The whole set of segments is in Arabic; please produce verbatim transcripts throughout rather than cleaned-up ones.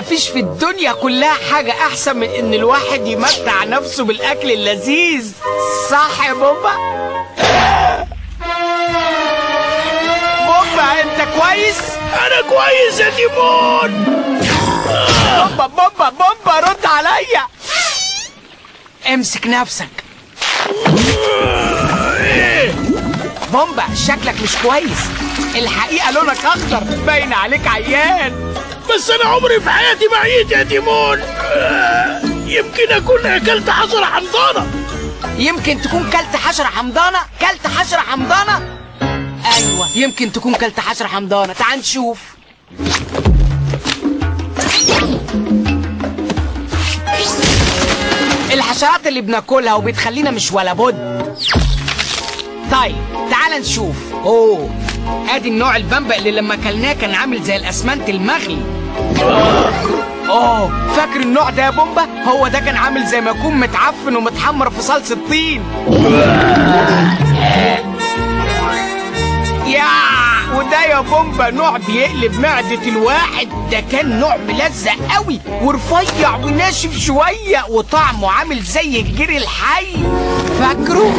مفيش في الدنيا كلها حاجة أحسن من إن الواحد يمتع نفسه بالأكل اللذيذ، صح يا بومبا؟ بومبا أنت كويس؟ أنا كويس يا تيمون. بومبا بومبا بومبا رد عليا. امسك نفسك. بومبا شكلك مش كويس، الحقيقة لونك أخضر، باين عليك عيان. بس أنا عمري في حياتي ما عييت يا تيمون. يمكن أكون أكلت حشرة حمضانة. يمكن تكون كلت حشرة حمضانة؟ كلت حشرة حمضانة؟ أيوة يمكن تكون كلت حشرة حمضانة، تعال نشوف. الحشرات اللي بناكلها وبتخلينا مش ولا بد. طيب تعال نشوف. اوه ادي النوع البمبق اللي لما اكلناه كان عامل زي الاسمنت المغلي. اوه فاكر النوع ده يا بومبا؟ هو ده كان عامل زي ما يكون متعفن ومتحمر في صلصة طين. يا وده يا بومبا نوع بيقلب معدة الواحد. ده كان نوع ملزق قوي ورفيع وناشف شوية وطعمه عامل زي الجري الحي، فاكره؟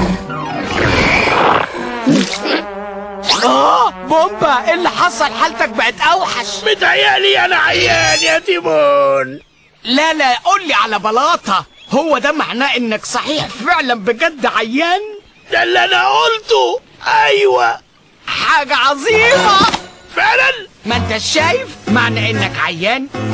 اه بومبا ايه اللي حصل؟ حالتك بقت اوحش. متهيألي انا عيان يا تيمون. لا لا قولي على بلاطة، هو ده معناه انك صحيح فعلا بجد عيان؟ ده اللي انا قلته. ايوه حاجة عظيمة فعلا. ما انت شايف معنى انك عيان